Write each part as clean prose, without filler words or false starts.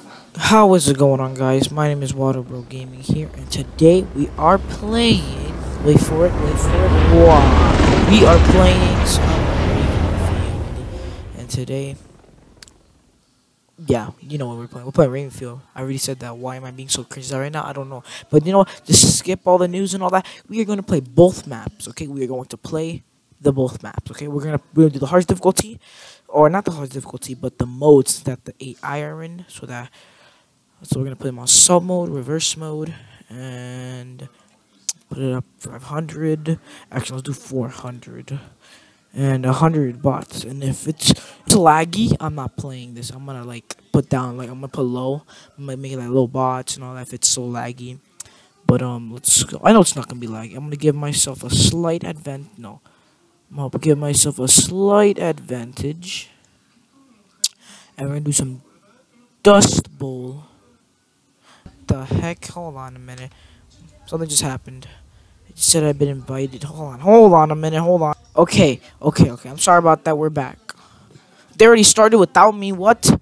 How is it going on, guys? My name is Waterbro Gaming here, and today we are playing. Wait for it, wait for it. Wow. We are playing some Ravenfield, and today, yeah, you know what we're playing. We're playing Ravenfield. I already said that. Why am I being so crazy right now? I don't know. But you know what? Just skip all the news and all that. We are going to play both maps. Okay, we are going to play the both maps. Okay, we're gonna do the hardest difficulty, or not the hardest difficulty, but the modes that the AI are in, so we're gonna play them on sub mode, reverse mode, and put it up 500. Actually, let's do 400 and 100 bots. And if it's laggy, I'm not playing this. I'm gonna like put down, like I'm gonna put low. I'm gonna make it like low bots and all that if it's so laggy. But let's go. I know it's not gonna be laggy. I'm gonna give myself a slight advantage. No, I'm gonna give myself a slight advantage, and we're gonna do some Dust Bowl. The heck? Hold on a minute. Something just happened. It just said I've been invited. Hold on a minute. Hold on. Okay. I'm sorry about that. We're back. They already started without me. What?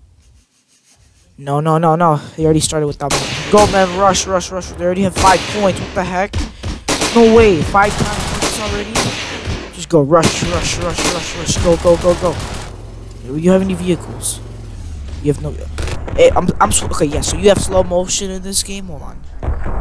No. They already started without me. Go, man. Rush. They already have 5 points. What the heck? No way. 5 times points already? Just go. Rush. Go. Do you have any vehicles? You have no... okay, yeah, so you have slow motion in this game? Hold on.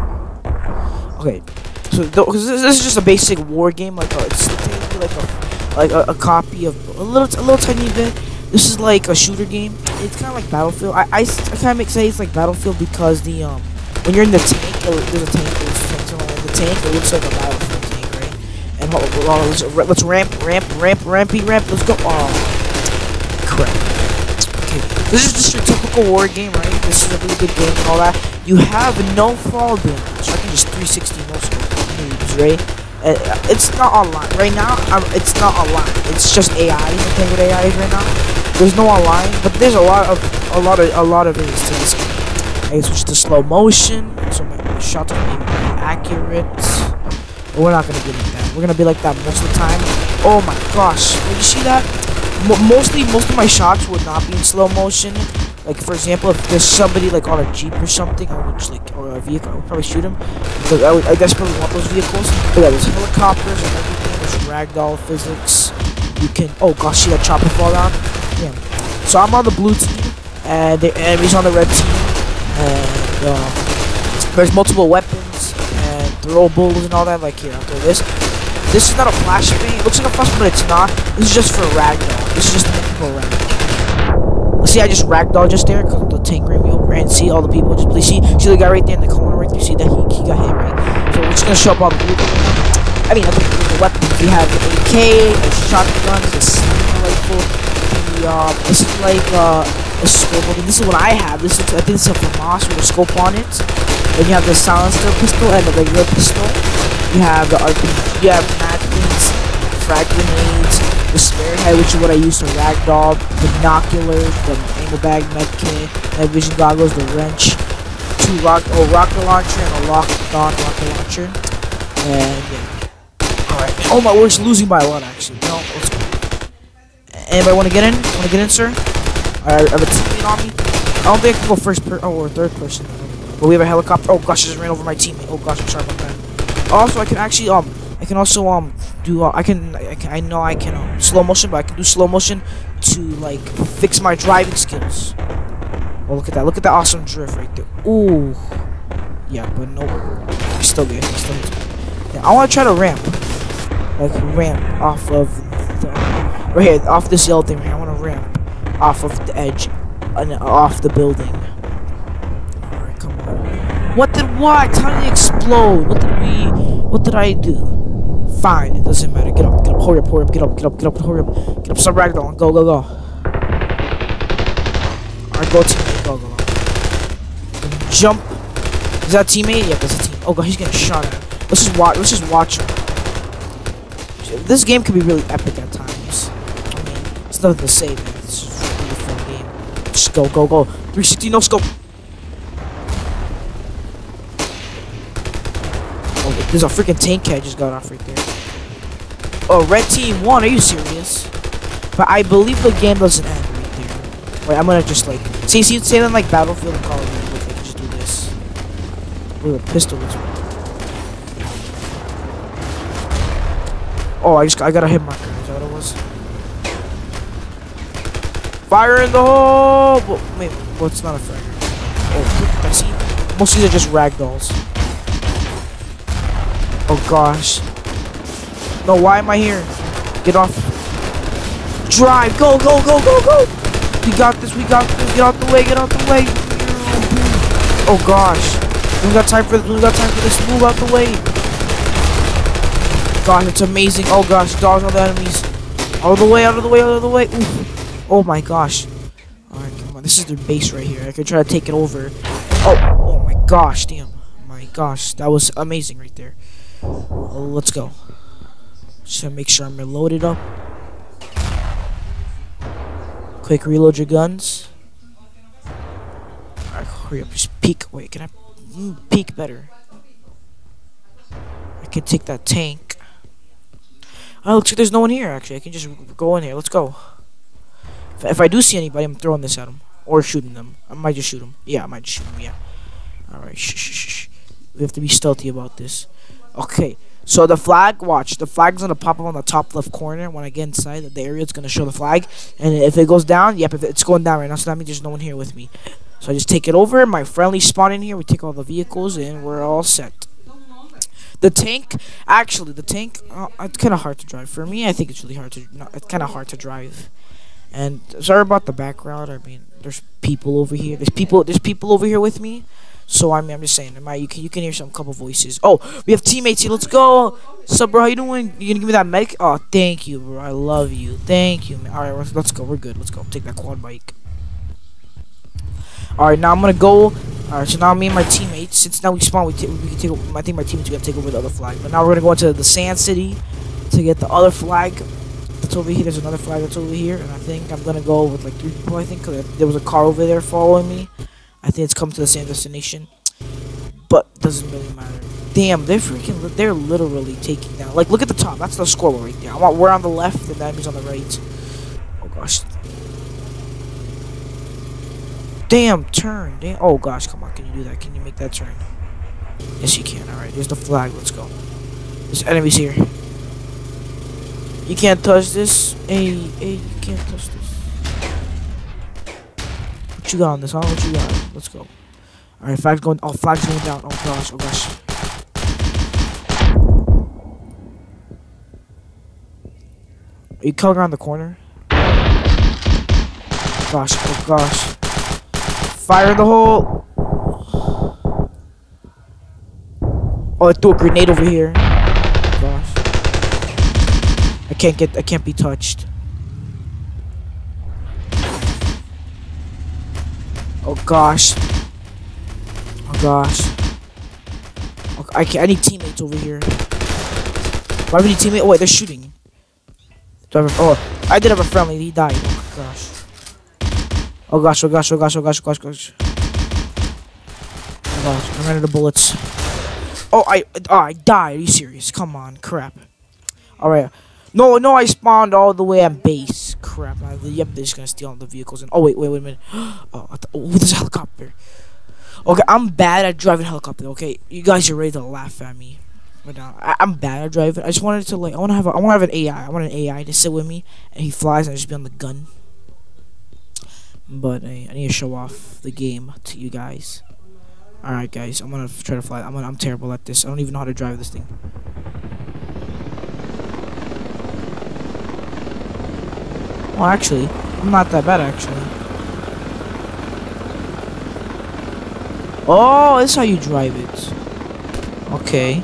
Okay, so this is just a basic war game, it's like a copy of a little tiny bit. This is like a shooter game. It's kind of like Battlefield. I kind of say it's like Battlefield because the when you're in the tank, there's a tank. In the tank, it looks like a Battlefield tank, right? And let's ramp. Let's go. Oh, crap. This is just your typical war game, right? This is a really good game and all that. You have no fall damage. So I can just 360 no scope moves, right? It's not online right now. It's not online. It's just AI. You're playing with AI right now. There's no online, but there's a lot of ways to this game. I switch to slow motion, so my shots are being accurate. But we're not gonna be like that. We're gonna be like that most of the time. Oh my gosh! Did you see that? Most of my shots would not be in slow motion. Like for example, if there's somebody like on a jeep or something, I would just or a vehicle, I would probably shoot him because I desperately want those vehicles. But yeah, there's helicopters and everything. There's ragdoll physics. You can see that chopper fall down. Yeah. So I'm on the blue team, and the enemy's on the red team. And there's multiple weapons and throwables and all that. Like here, after this. This is not a flashbang. It looks like a flashbang, but it's not. This is just for ragdoll. This is just to make people ragdoll. See, I just ragdoll just there because the tank ran me over, and see all the people. Just please see the guy right there in the corner right there. See that he got hit, right? So we're just gonna show up all the vehicles. I mean, the weapons. We have the AK, the shotgun, the sniper rifle. This is like a scope. This is what I have. I think this is a FAMAS with a scope on it. Then you have the silencer pistol and the regular pistol. You have the RPG, you have magnets, frag grenades, the spearhead, which is what I use to ragdoll, binoculars, the ammo bag, medkit, night vision goggles, the wrench, rocket launcher, and a rocket launcher. And yeah. Alright. Oh my, we're losing by a lot actually. No, let's go. Anybody want to get in? Want to get in, sir? Alright, I have a teammate on me. I don't think I can go or third person. But we have a helicopter. Oh gosh, I just ran over my teammate. Oh gosh, I'm sorry about that. Also, I can actually I can also do I know I can slow motion, but I can do slow motion to like fix my driving skills. Oh, look at that! Look at that awesome drift right there. Ooh, yeah, but no, it's still good. Yeah, I want to try to ramp off of the right here, off this yellow thing. Right here. I want to ramp off of the edge and off the building. What? How did it explode? What did I do? Fine, it doesn't matter. Get up, hurry up, get up, stop ragdolling, go. Alright, go teammate, go. Jump. Is that a teammate? Yeah, that's a team. Oh god, he's getting shot at. Let's just watch him. This game can be really epic at times. I mean, it's nothing to say, man. It's just a really fun game. Just go. 360 no scope. There's a freaking tank I just got off right there. Oh, red team won. Are you serious? But I believe the game doesn't end right there. Wait, I'm gonna just like See, say them like Battlefield and Call of Duty. Look, I can just do this. Ooh, a pistol is. Oh, I got a hit marker. Is that what it was? Fire in the hole! Wait, well, it's not a fragger. Oh, I see. Most of these are just ragdolls. Oh gosh. No, why am I here? Get off. Drive! Go, go, go, go, go! We got this, we got this. Get out the way, get out the way. Oh gosh. We got time for this, we got time for this. Move out the way. Gosh, it's amazing. Oh gosh, dodge all the enemies. Out of the way, out of the way, out of the way. Oof. Oh my gosh. Alright, come on. This is their base right here. I could try to take it over. Oh my gosh, damn. My gosh, that was amazing right there. Let's go. Just gotta make sure I'm reloaded up. Quick reload your guns. Alright, hurry up. Just peek. Wait, can I peek better? I can take that tank. Oh, looks like there's no one here, actually. I can just go in here. Let's go. If I do see anybody, I'm throwing this at them. Or shooting them. I might just shoot them. Yeah, I might just shoot them, yeah. Alright, shh. We have to be stealthy about this. Okay, so the flag, watch. The flag's going to pop up on the top left corner. When I get inside the area, it's going to show the flag. And if it goes down, yep, if it's going down right now, so that means there's no one here with me. So I just take it over. My friendly spawn in here. We take all the vehicles, and we're all set. The tank, actually, the tank, it's kind of hard to drive. For me, I think it's really hard to, it's kind of hard to drive. And sorry about the background. I mean, there's people over here. There's people over here with me. So I mean, I'm just saying, you can hear some couple voices. Oh, we have teammates here. Let's go. What's up, bro? How you doing? You gonna give me that medic? Oh, thank you, bro. I love you. Thank you, man. All right, let's go. We're good. Let's go. Take that quad bike. All right, now I'm gonna go. All right, so now me and my teammates, since now we spawn, we can take. I think my teammates are gonna take over the other flag. But now we're gonna go into the Sand City to get the other flag. That's over here. There's another flag that's over here, and I think I'm gonna go with like 3 people. I think 'cause there was a car over there following me. I think it's come to the same destination, but doesn't really matter. Damn, they're literally taking down. Like, look at the top. That's the scoreboard right there. We're on the left, and the enemy's on the right. Oh gosh. Damn, turn. Damn. Oh gosh, come on. Can you do that? Can you make that turn? Yes, you can. All right. There's the flag. Let's go. There's enemies here. You can't touch this. Hey, you can't touch this. What you got on this, huh? What you got? Let's go. Alright, flag's going. Oh, flag's going down. Oh gosh, oh gosh. Are you coming around the corner? Gosh, oh gosh. Fire in the hole. Oh, I threw a grenade over here. Oh gosh. I can't be touched. Oh gosh. Oh gosh. Okay, I need teammates over here. Do I have any teammates? Oh wait, they're shooting. Oh, I did have a friendly. He died. Oh gosh. Oh gosh. Oh gosh. Oh gosh. Oh gosh. Oh gosh. Oh gosh. Oh gosh. I ran out of bullets. Oh, I died. Are you serious? Come on. Crap. All right. No, I spawned all the way at base. Crap. Yep, they're just gonna steal all the vehicles. And oh wait a minute. Oh, there's a helicopter. Okay, I'm bad at driving helicopter. Okay, you guys are ready to laugh at me. But now I'm bad at driving. I just wanted to like I want to have an AI. I want an AI to sit with me, and he flies, and I just be on the gun. But I need to show off the game to you guys. All right, guys, I'm gonna try to fly. I'm terrible at this. I don't even know how to drive this thing. Well, actually, I'm not that bad, actually. Oh, this is how you drive it. Okay.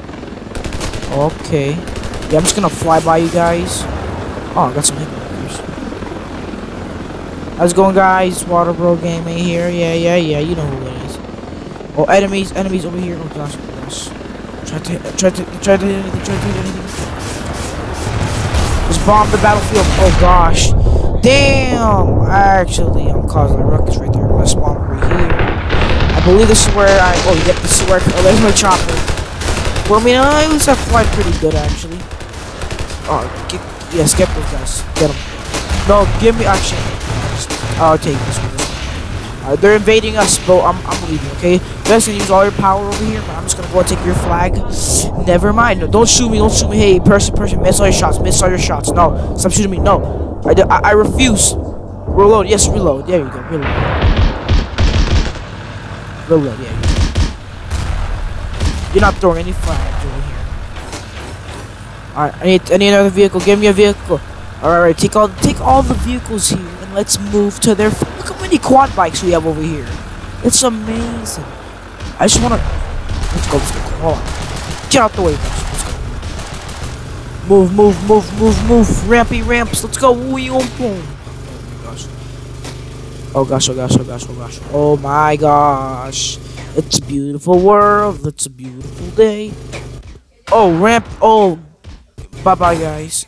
Okay. Yeah, I'm just gonna fly by you guys. Oh, I got some hit markers. How's it going, guys? Water Bro Gaming here. Yeah. You know who it is. Oh, enemies over here. Oh gosh. Try to hit anything. Just bomb the battlefield. Oh gosh. Damn. Actually, I'm causing a ruckus right there. I'm gonna spawn right here. I believe this is where this is where. Oh, there's my chopper. Well, I mean, I at least have fly pretty good actually. Oh, get those guys. Get them. No, give me action. I'll take this one. They're invading us, bro. I'm leaving, okay? You guys can use all your power over here, but I'm just gonna go and take your flag. Never mind. No, don't shoot me. Don't shoot me. Hey, person, miss all your shots. Miss all your shots. No, stop shooting me. No, I refuse. Reload. Yes, reload. There you go. Reload. Reload. Yeah. You're not throwing any flags over here. Alright, I need another vehicle. Give me a vehicle. Alright, take all the vehicles here and let's move to their. Look how many quad bikes we have over here. It's amazing. I just wanna. Let's go. Hold on. Get out the way, guys. Let's go. Move. Rampy ramps. Let's go. Boom. Oh gosh. Oh my gosh. It's a beautiful world. It's a beautiful day. Oh, ramp. Oh, bye-bye, guys.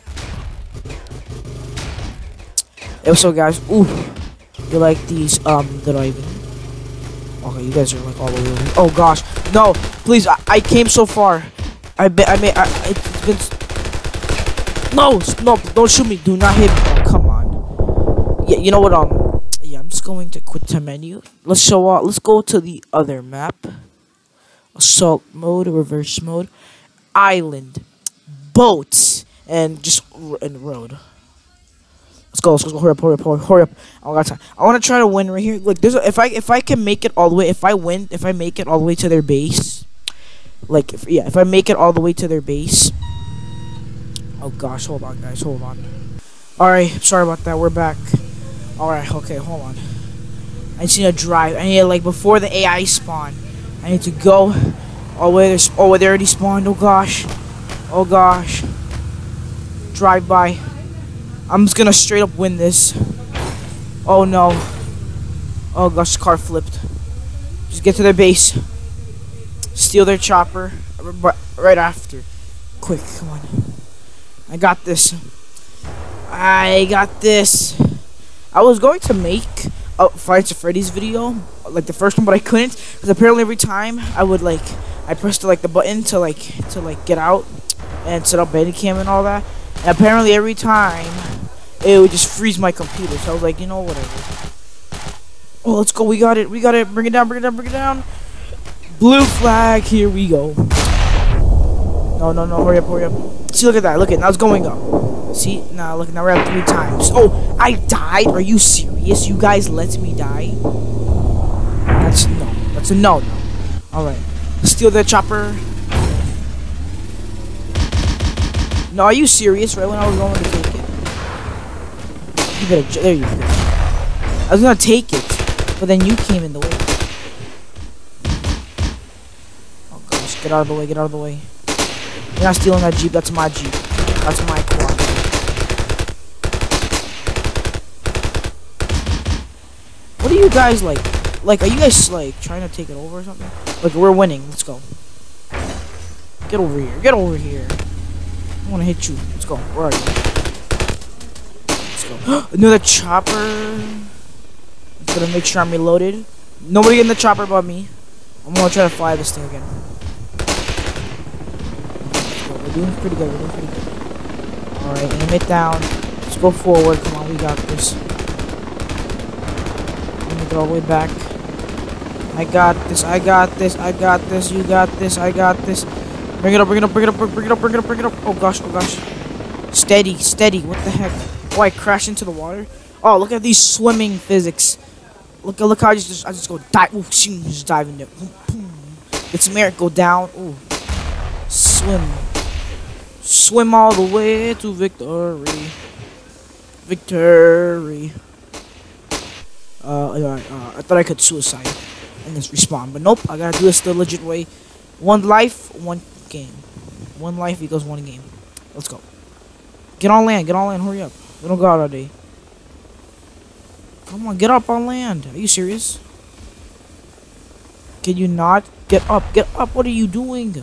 Hey, what's up, guys? Ooh, you like these driving? Okay, you guys are like all over. Oh gosh, no! Please, I came so far. It's been. No, don't shoot me. Do not hit me. Oh, come on. Yeah, you know what? Yeah, I'm just going to quit the menu. Let's go to the other map. Assault mode, reverse mode, island, boats, and just road. Let's go. Hurry up. I got time. I want to try to win right here. Look, if I can make it all the way, if I make it all the way to their base, like if I make it all the way to their base. Oh gosh, hold on, guys, hold on. All right, sorry about that. We're back. All right, okay, hold on. I just need to drive. I need to, like, before the AI spawn, I need to go all the way. They already spawned. Oh gosh. Drive by. I'm just gonna straight up win this. Oh no. Oh gosh, car flipped. Just get to their base. Steal their chopper right after. Quick, come on. I got this. I was going to make a Five Nights at Freddy's video, like the first one, but I couldn't because apparently every time I pressed the button to get out and set up Bandicam and all that, and apparently every time it would just freeze my computer. So I was like, you know, whatever. Oh, let's go. We got it. Bring it down. Blue flag. Here we go. No. Hurry up. See, look at that. Look at it. Now it's going up. See? Now look. Now we're at 3 times. Oh, I died. Are you serious? You guys let me die? That's a no. All right. Steal the chopper. No, are you serious? Right when I was going to take it. There you go. I was gonna take it, but then you came in the way. Oh gosh, get out of the way. You're not stealing that Jeep, that's my Jeep. That's my quad. What are you guys like? Are you guys like trying to take it over or something? Like, we're winning, let's go. Get over here. I wanna hit you. Let's go. Where are you? Another chopper. I'm gonna make sure I'm reloaded. Nobody get in the chopper but me. I'm gonna try to fly this thing again. We're doing pretty good. Alright, aim it down. Let's go forward. Come on, we got this. Let me get all the way back. I got this. You got this. I got this. Bring it up. Oh gosh. Steady. What the heck? Oh, I crashed into the water. Oh, look at these swimming physics. Look how I just go dive. Ooh, just dive in there. Boom. Get some air. Go down. Ooh. Swim all the way to victory. I thought I could suicide and just respawn, but nope. I gotta do this the legit way. 1 life, 1 game. 1 life equals 1 game. Let's go. Get on land. Hurry up. We don't go out all day. Come on, get up on land. Are you serious? Can you not? Get up. What are you doing?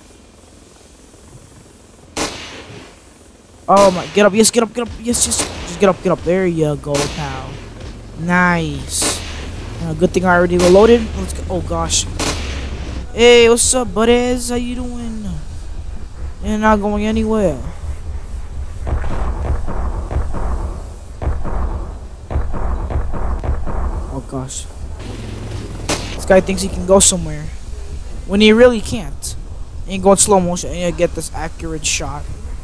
Oh my, get up. Yes, get up. Yes, just get up. There you go, pal. Nice. Good thing I already reloaded. Let's go. Oh gosh. Hey, what's up, buddies? How you doing? You're not going anywhere. Oh gosh. guy thinks he can go somewhere when he really can't. And you go in slow motion and you get this accurate shot.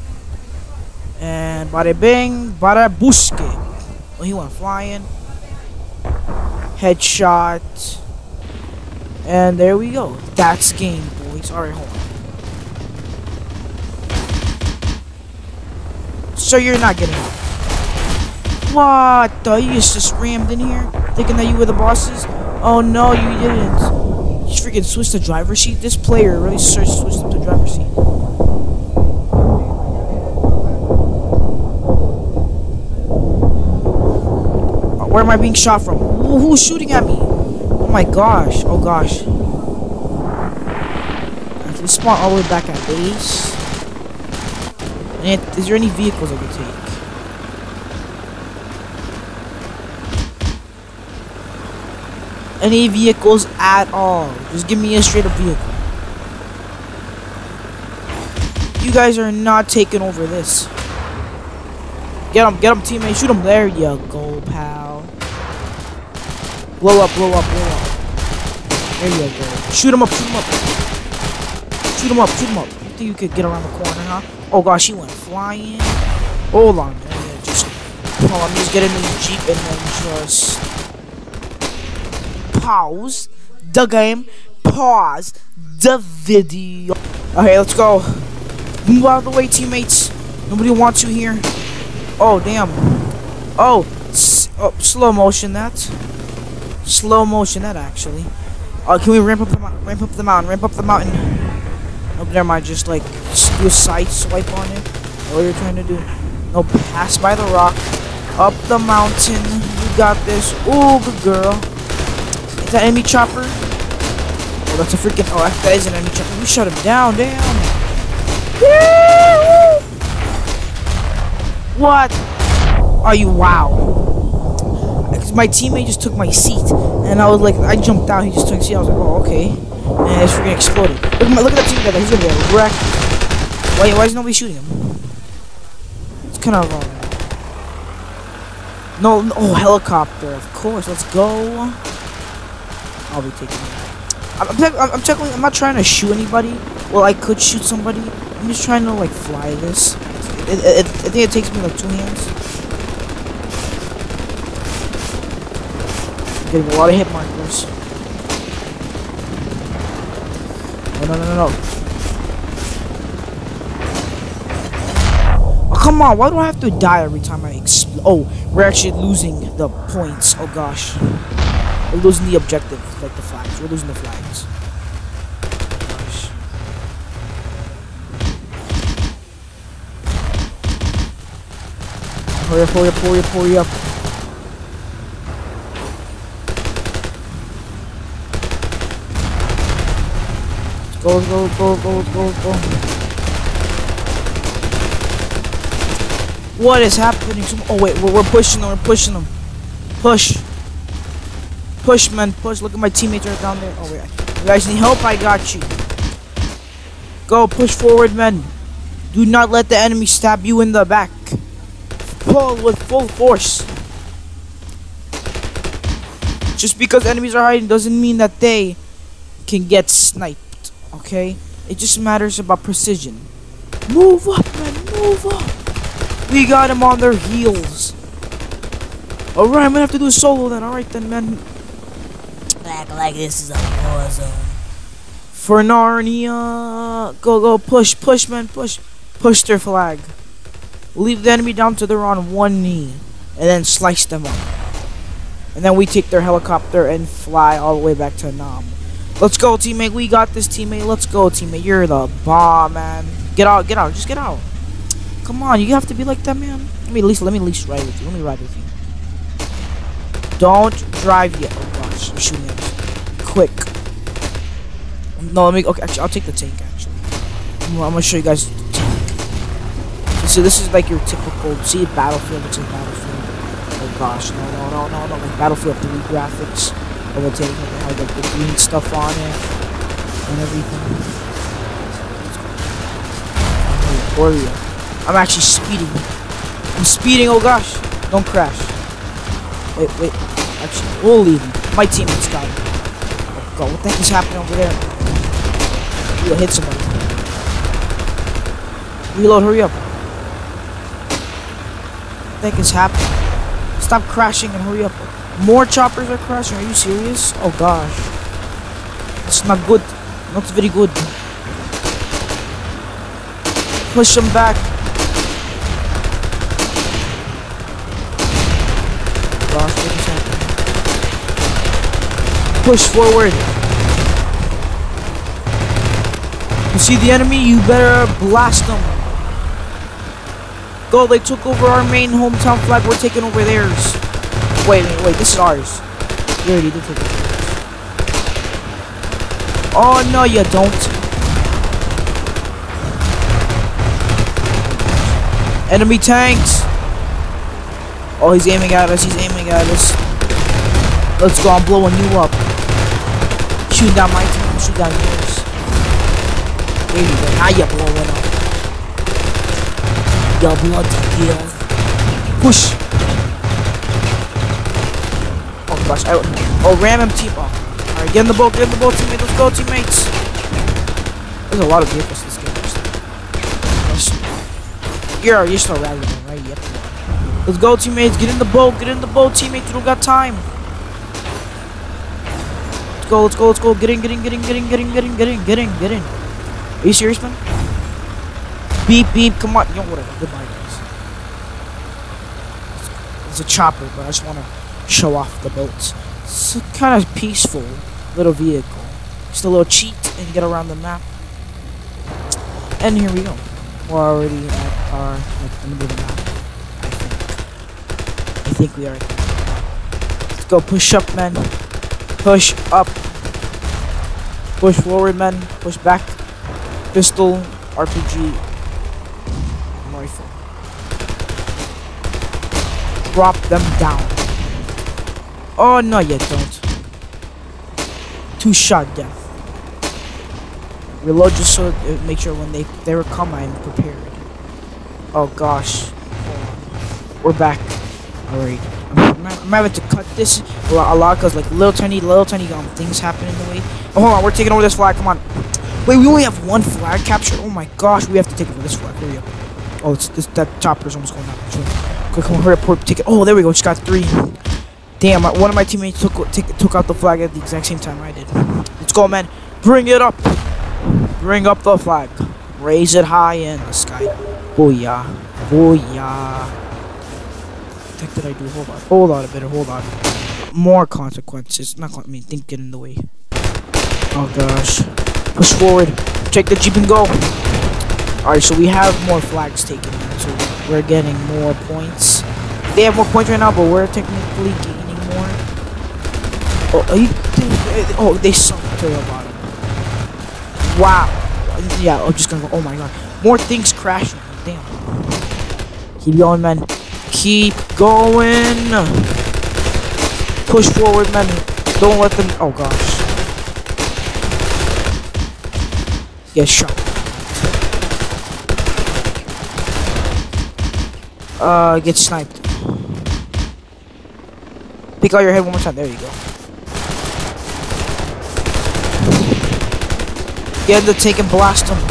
And bada bing, bada booske. Oh, he went flying. Headshot. And there we go. That's game, boys. Alright, hold on. So you're not getting out. What the? You just rammed in here? Thinking that you were the bosses? Oh no, you didn't. You just freaking switched the driver's seat? This player really switched up the driver's seat. Where am I being shot from? Who's shooting at me? Oh my gosh. Oh gosh. I can spawn all the way back at base. And is there any vehicles I can take? Any vehicles at all? Just give me a straight up vehicle. You guys are not taking over this. Get him, teammate. Shoot him. There you go, pal. Blow up, blow up, blow up. There you go. Shoot him up, shoot him up. Shoot him up, shoot him up. You think you could get around the corner, huh? Oh gosh, he went flying. Hold on, man. Yeah, just hold on, let me just get in this Jeep and then just pause the game. Pause the video. Okay, let's go. Move out of the way, teammates. Nobody wants you here. Oh, damn. Oh, slow motion that. Slow motion that, actually. Can we ramp up the mountain? Ramp up the mountain. Oh, never mind. Just like do a side swipe on it. What you're trying to do? No, pass by the rock. Up the mountain. You got this. Ooh, good girl. Is that enemy chopper? Oh, that's a freaking. Oh, that is an enemy chopper. We shut him down. Damn. Yeah. What? Are you? Wow. My teammate just took my seat, and I was like, I jumped down. He just took the seat. I was like, oh, okay. And it's freaking exploded. Look at that team together. He's gonna get wrecked. Why is nobody shooting him? It's kind of no. Oh, helicopter. Of course. Let's go. I'll be taking it. I'm not trying to shoot anybody. Well, I could shoot somebody. I'm just trying to like fly this. I think it takes me like 2 hands. Getting a lot of hit markers. No. Oh, come on. Why do I have to die every time I explode? Oh, we're actually losing the points. Oh, gosh. We're losing the objective, like the flags. We're losing the flags. Gosh. Hurry up. Go. What is happening? Oh wait, we're pushing them. Push, man, push. Look at my teammates right down there. Oh wait, you guys need help? I got you. Go, push forward, men. Do not let the enemy stab you in the back. Pull with full force. Just because enemies are hiding doesn't mean that they can get sniped. Okay? It just matters about precision. Move up, man. Move up. We got him on their heels. Alright, I'm gonna have to do a solo then. Alright then, man. Act like this is a war zone. For Narnia. Go. Push, man. Push their flag. Leave the enemy down till they're on one knee. And then slice them up. And then we take their helicopter and fly all the way back to Nam. Let's go, teammate. We got this, teammate. Let's go, teammate. You're the bomb, man. Get out. Just get out. Come on, you have to be like that, man. Let me at least ride with you. Let me ride with you. Don't drive yet. Oh gosh, I'm shooting at you. Quick. No, okay, actually, I'll take the tank, actually. I'm gonna show you guys the tank. So this is like your typical, see, Battlefield. It's a Battlefield. Oh gosh, no. Like Battlefield 3 graphics. Of the tank, it has like the green stuff on it and everything. Warrior. I'm actually speeding. I'm speeding, oh gosh. Don't crash. Wait. Actually, we'll leave him. My teammates got him. Go. What the heck is happening over there? You'll hit somebody. Reload, hurry up. What the heck is happening? Stop crashing and hurry up. More choppers are crashing. Are you serious? Oh gosh. It's not good. Not very good. Push them back. Gosh, what is happening? Push forward. You see the enemy? You better blast them. Go, they took over our main hometown flag. We're taking over theirs. Wait, this is ours. We already did take it. Oh, no, you don't. Enemy tanks. Oh, he's aiming at us. He's aiming at us. Let's go. I'm blowing you up. Shoot down my team. Shoot down yours. There you go. Now you're blowing up. Your blood kills. Push. Oh gosh. Oh, ram him, team. Oh. Alright, get in the boat, teammates. Let's go, teammates. There's a lot of vehicles in this game. You're still ragging, right? Yep. Let's go, teammates. Get in the boat, teammates. We don't got time. Let's go. Get in. Are you serious, man? Beep. Come on. Yo, whatever. Goodbye, guys. It's a chopper, but I just want to show off the boats. It's a kind of peaceful little vehicle. Just a little cheat and get around the map. And here we go. We're already at our the middle of the map. I think we are. Let's go. Push up, men. Push up. Push forward, men. Push back. Pistol, RPG, rifle. Drop them down. Oh no, you don't. 2-shot death. Reload just so make sure when they come, I'm prepared. Oh gosh. We're back. Alright. I'm having to cut this a lot because like little tiny things happen in the way. Oh, hold on, we're taking over this flag. Come on. Wait, we only have one flag captured. Oh my gosh, we have to take over this flag. Hurry up. Oh, that chopper's almost going down. Quick, come on, hurry up, take it. Oh, there we go. Just got 3. Damn, one of my teammates took out the flag at the exact same time I did. Let's go, man. Bring it up. Bring up the flag. Raise it high in the sky. Booyah. Booyah. What the heck did I do? Hold on a bit. Hold on. More consequences. Think get in the way. Oh gosh. Push forward. Take the jeep and go. Alright, so we have more flags taken. So we're getting more points. They have more points right now, but we're technically gaining more. Oh, they sunk to the bottom. Wow. Yeah, I'm just gonna go. Oh my god. More things crashing. Damn. Keep going, man. Keep going. Push forward, man. Don't let them. Oh gosh. Get shot. Get sniped. Pick out your head one more time. There you go. Get in the tank and blast them.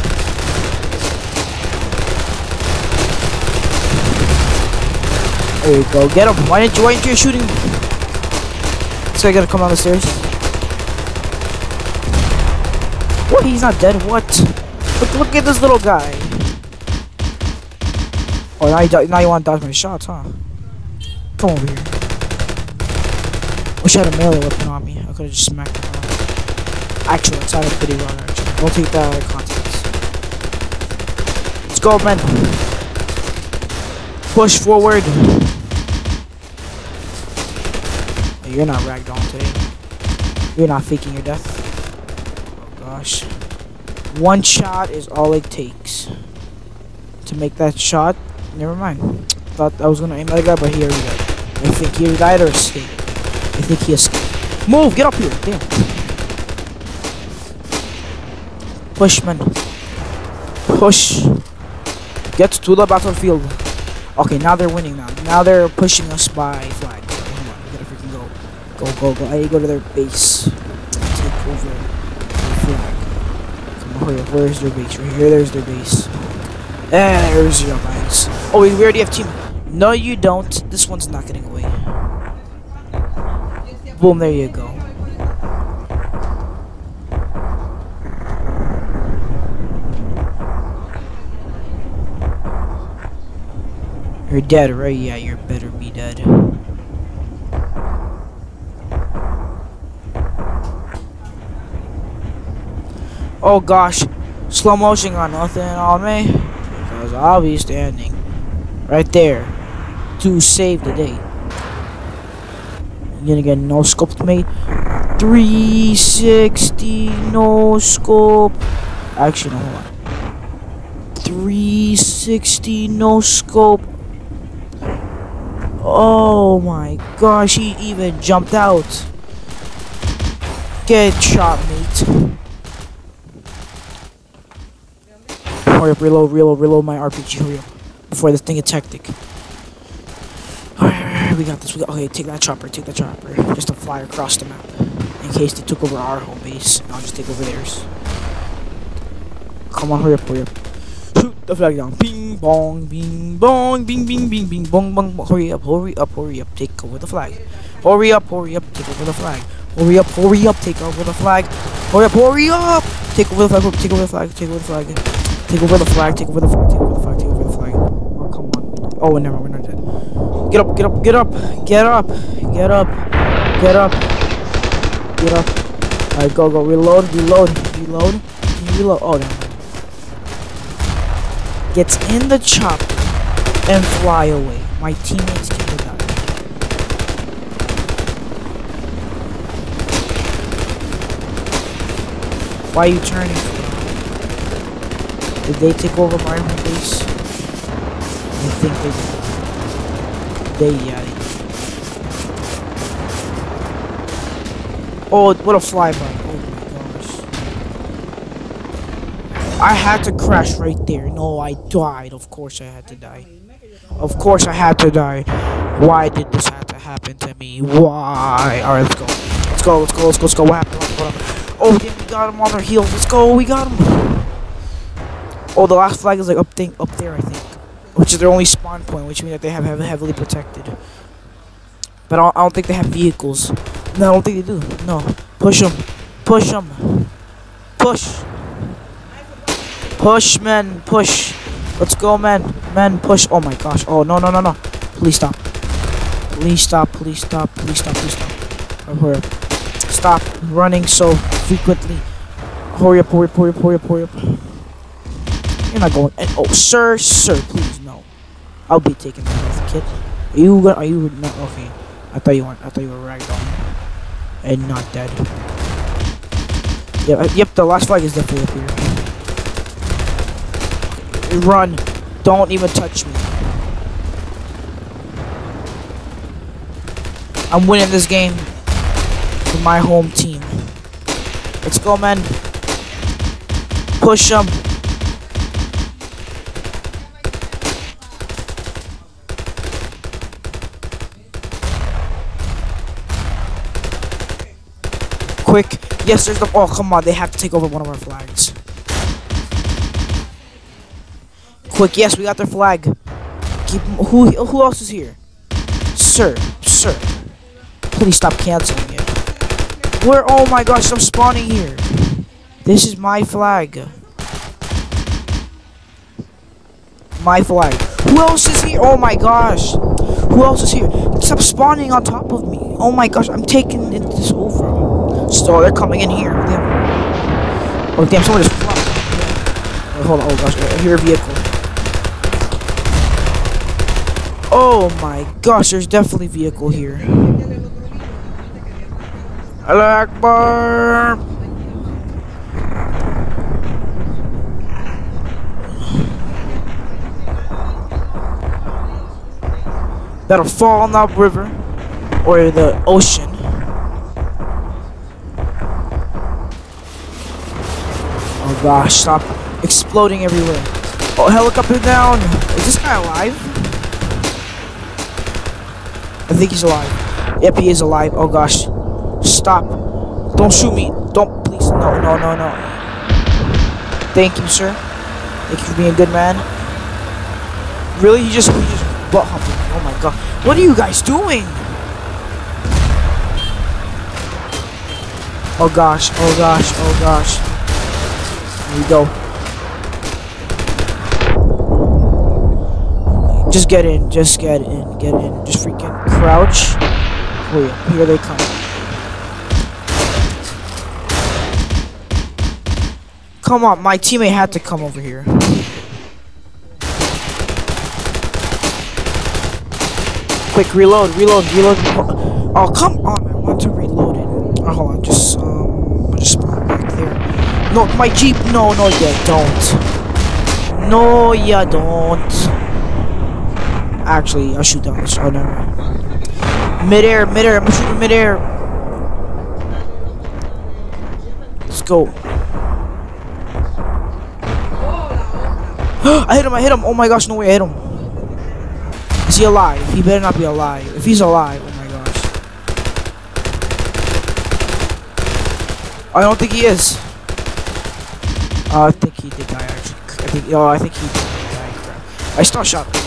There you go. Get him. Why didn't you shooting? So I gotta come down the stairs. What? He's not dead. What? Look at this little guy. Oh, now you want to dodge my shots, huh? Come over here. Wish I had a melee weapon on me. I could have just smacked him off. Actually, it sounded pretty wrong, actually. We'll take that out of context. Let's go, man. Push forward. You're not ragdoll today. You're not faking your death. Oh gosh. One shot is all it takes to make that shot. Never mind. Thought I was gonna aim at the guy, but here we go. I think he died or escaped. I think he escaped. Move! Get up here! Damn. Push, man. Push. Get to the battlefield. Okay, now they're winning now. Now they're pushing us by flag. Come on, we gotta freaking go. Go. I need to go to their base. over the flag. Come on, hurry up. Where's their base? Right here. There's their base. There's your base. Oh, we already have team. No, you don't. This one's not getting away. Boom, there you go. You're dead, right? Yeah, you better be dead. Oh gosh, slow motion got nothing on me because I'll be standing right there to save the day. You're gonna get no scope to me. 360 no scope. Actually, no, hold on. 360 no scope. Oh my gosh, he even jumped out. Get shot, mate. Hurry up, reload my RPG, hurry up. Before this thing gets hectic. Alright, we got this. Okay, take that chopper. Just to fly across the map. In case they took over our home base. And I'll just take over theirs. Come on, hurry up. Shoot the flag down. Bing bong, bing bong, bing bong bong. Hurry up. Take over the flag. Hurry up, take over the flag. Hurry up, take over the flag. Hurry up. Take over the flag. Take over the flag. Oh, come on. Oh, never mind, we're not dead. Get up. Alright, go. Reload. Oh, no. Gets in the chopper and fly away. My teammates can die. Why are you turning? Did they take over my home base? I think they did. Yeah, they did. Oh, what a flyby. Oh my gosh. I had to crash right there. No, I died. Of course I had to die. Why did this have to happen to me? Why? Alright, let's go. What happened? Oh, damn, we got him on their heels. Let's go. We got him. Oh, the last flag is like up there, I think. Which is their only spawn point, which means that they have heavily protected. But I don't think they have vehicles. No, I don't think they do. No. Push them. Push. Men. Push. Let's go, men. Push. Oh my gosh. Oh, no. Please stop. Hurry up. Stop running so frequently. Hurry up. You're not going. Oh, sir, please no. I'll be taking that health kit. Are you not okay? I thought you were ragdoll and not dead. Yep. The last flag is definitely up here. Run! Don't even touch me. I'm winning this game for my home team. Let's go, men. Push them. Quick. Yes, there's the... Oh, come on. They have to take over one of our flags. Quick. Yes, we got their flag. Who else is here? Sir. Please stop canceling it. Where? Oh my gosh, I'm spawning here. This is my flag. Who else is here? Oh my gosh. Who else is here? Stop spawning on top of me. Oh my gosh, I'm taking this over. So they're coming in here. Oh damn, someone just flopped. Wait, hold on. Oh gosh, I hear a vehicle. Oh my gosh, there's definitely a vehicle here. Allah Akbar. That'll fall in the river or the ocean. Oh gosh, stop exploding everywhere. Oh, helicopter down. Is this guy alive? I think he's alive. Yep, he is alive. Oh gosh. Stop. Don't shoot me. Don't. No, no, no, no. Thank you, sir. Thank you for being a good man. Really? He just butt humped me. Oh my god. What are you guys doing? Oh gosh, oh gosh, oh gosh. Here we go. Just get in, just get in, get in. Just freaking crouch. Oh yeah, here they come. Come on, my teammate had to come over here. Quick, reload, reload, reload. Oh, come on, I want to reload it. Oh, hold on, I'll just spawn back there. No, my Jeep, no, no, you don't. No, you don't. Actually, I'll shoot down this. Oh, no. Midair, midair, I'm shooting midair. Let's go. I hit him, I hit him. Oh my gosh, no way, I hit him. Is he alive? He better not be alive. If he's alive, oh my gosh. I don't think he is. I think he did die actually. I think he did die. Crap. I still shot him.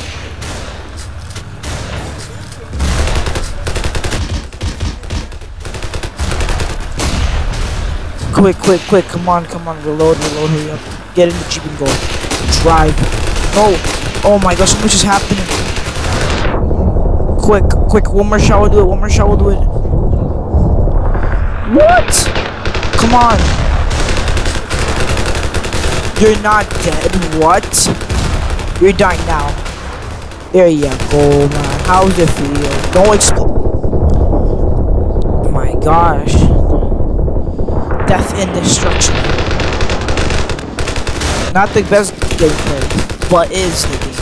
Quick, quick, quick. Come on, come on. Reload, reload, hurry up. Get in the Jeep and go. Drive. No. Oh my gosh, so much is happening. Quick, quick. One more shot will do it. One more shot will do it. What? Come on. You're not dead. What? You're dying now. There you go, man. How's it feel? Don't explode. Oh my gosh. Death and destruction. Not the best gameplay, but is the game.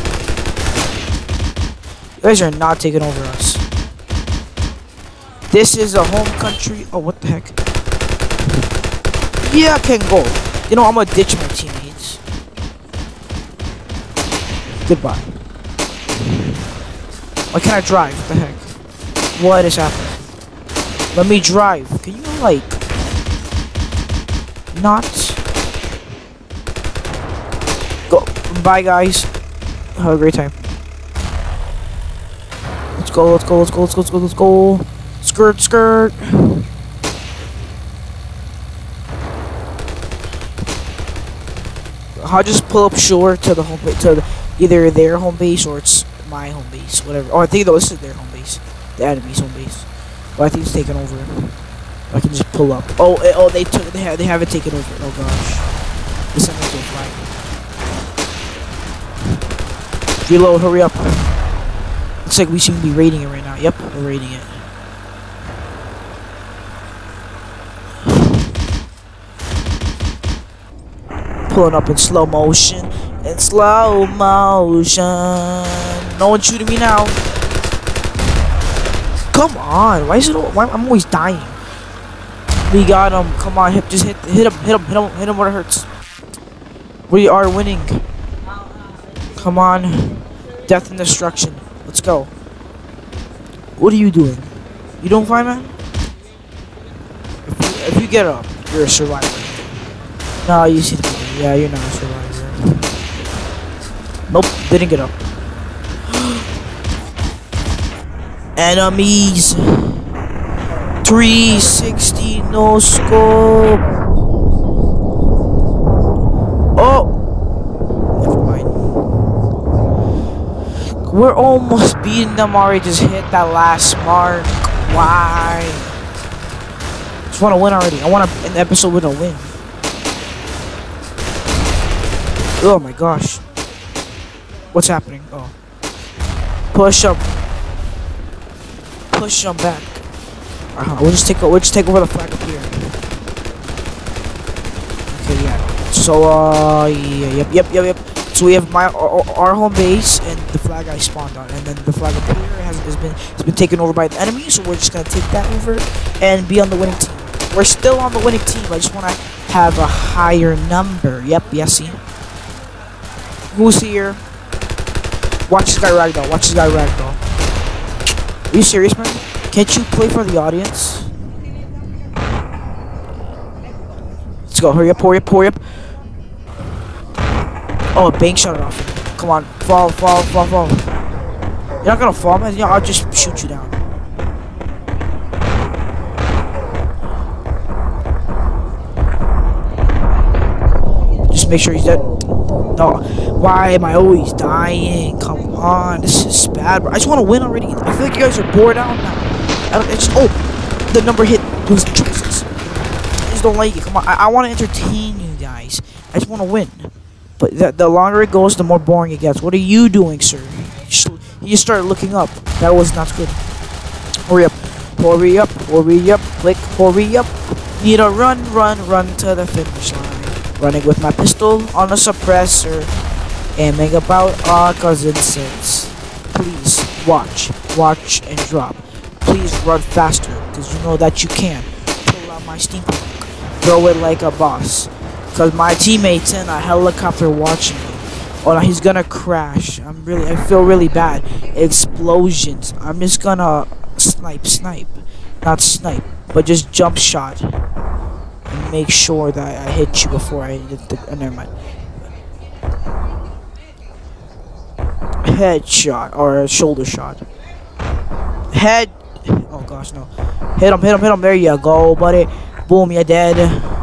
You guys are not taking over us. This is a home country. Oh, what the heck? Yeah, I can go. You know, I'm gonna ditch my teammates. Goodbye. Why can't I drive? What the heck? What is happening? Let me drive. Can you, like, not? Go. Bye, guys. Have a great time. Let's go, let's go, let's go, let's go, let's go, let's go. Skirt, skirt. I'll just pull up shore to the home base, to either their home base or it's my home base, whatever. Oh, I think though this is their home base, the enemy's home base. But I think it's taken over. I can just pull up. Oh, oh, they have it taken over. Oh gosh, this enemy's so flying. Reload, hurry up. Looks like we should be raiding it right now. Yep, we're raiding it. Pulling up in slow motion. In slow motion. No one's shooting me now. Come on. Why is it? Why I'm always dying. We got him. Come on, just hit him, hit him where it hurts. We are winning. Come on. Death and destruction. Let's go. What are you doing? You don't find, man? If you get up, you're a survivor. No, you see the video. Yeah, you're not a survivor. Nope, didn't get up. Enemies. 360 no scope. Oh, never mind. We're almost beating them already. Just hit that last mark. Why? Just want to win already. I want to end the episode with a win. Oh my gosh. What's happening? Oh. Push up. Push them back. We'll just take over the flag up here. Okay, yeah. So yeah, yep. So we have our home base and the flag I spawned on, and then the flag up here has been taken over by the enemy. So we're just gonna take that over and be on the winning team. We're still on the winning team. I just want to have a higher number. Yep. Yes. See. Who's here? Watch this guy ragdoll. Watch this guy ragdoll. Are you serious, man? Can't you play for the audience? go. Hurry up, hurry up, hurry up. Oh, bank shot it off. Come on, fall, fall, fall, fall. You're not gonna fall, man. Yeah, I'll just shoot you down. Just make sure he's dead. No, why am I always dying? Come on, this is bad, bro. I just want to win already. I feel like you guys are bored out now. Oh, the number hit was triple six. I just don't like it. Come on, I want to entertain you guys. I just want to win. But the longer it goes, the more boring it gets. What are you doing, sir? You just started looking up. That was not good. Hurry up. Hurry up. Hurry up. Click. Hurry up. Need to run, run, run to the finish line. Running with my pistol on a suppressor. Aiming about cousin six. Please watch. Watch and drop. Please run faster. Because you know that you can. Pull out my steampunk. Throw it like a boss. Because my teammate's in a helicopter watching me. Oh no, he's gonna crash. I feel really bad. Explosions. I'm just gonna snipe. Not snipe, but just jump shot. And make sure that I hit you before I hit the, never mind. Headshot, or a shoulder shot. Head, oh gosh, no. Hit him, there you go, buddy. Boom, you're dead.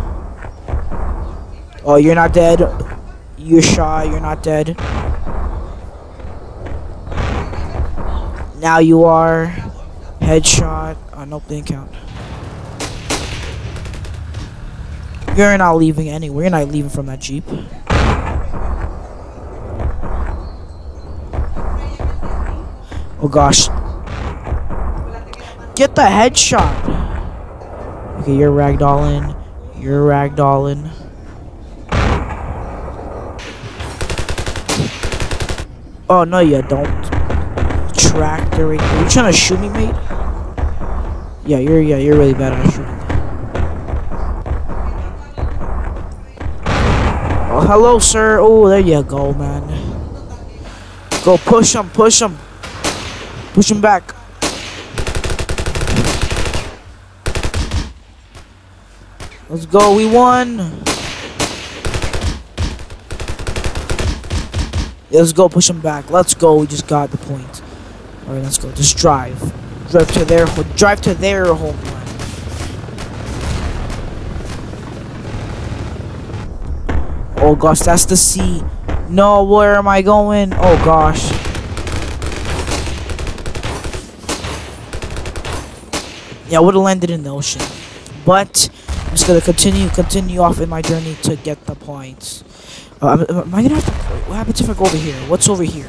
Oh, you're not dead. You're shy, you're not dead. Now you are. Headshot. Oh, nope, didn't count. You're not leaving anywhere. You're not leaving from that Jeep. Oh gosh. Get the headshot. Okay, you're ragdolling. You're ragdolling. Oh no, you don't. Tractor right there. You trying to shoot me, mate? Yeah, you're really bad at shooting. Oh, hello, sir. Oh, there you go, man. Go push him, push him. Push him back. Let's go, we won. Let's go, push him back. Let's go, we just got the point. Alright, let's go. Just drive. Drive to their home line. Oh gosh, that's the sea. No, where am I going? Oh gosh. Yeah, I would have landed in the ocean. But I'm just gonna continue off in my journey to get the points. Am I gonna have to? What happens if I go over here? What's over here?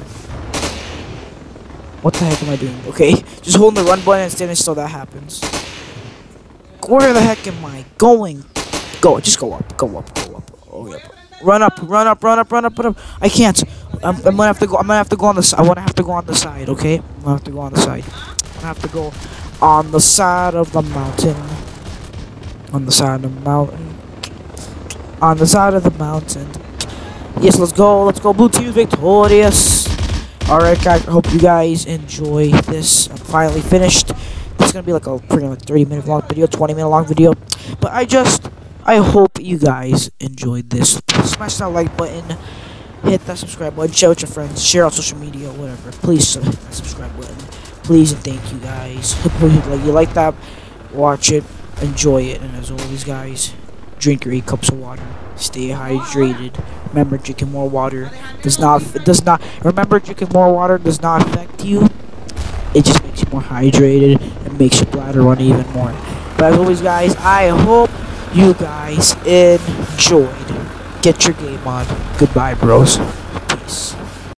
What the heck am I doing? Okay, just holding the run button and standing still. That happens. Where the heck am I going? Go, just go up, go up, go up. Oh yeah. Run up, run up, run up, run up, run up. I can't. I'm gonna have to go. I'm gonna have to go on the side. I wanna have to go on the side. Okay, I'm gonna have to go on the side. I'm gonna have to go on the side of the mountain. On the side of the mountain. On the side of the mountain. Yes, let's go, blue team is victorious. Alright guys, I hope you guys enjoy this. I'm finally finished. This is gonna be like a pretty much 30-minute long video, 20-minute long video. But I hope you guys enjoyed this. Please smash that like button, hit that subscribe button, share with your friends, share on social media, whatever. Please hit that subscribe button. Please and thank you guys. Like you like that, watch it, enjoy it, and as always guys, drink your 8 cups of water. Stay hydrated. Remember, drinking more water does not affect you. It just makes you more hydrated and makes your bladder run even more. But as always, guys, I hope you guys enjoyed. Get your game on. Goodbye, bros. Peace.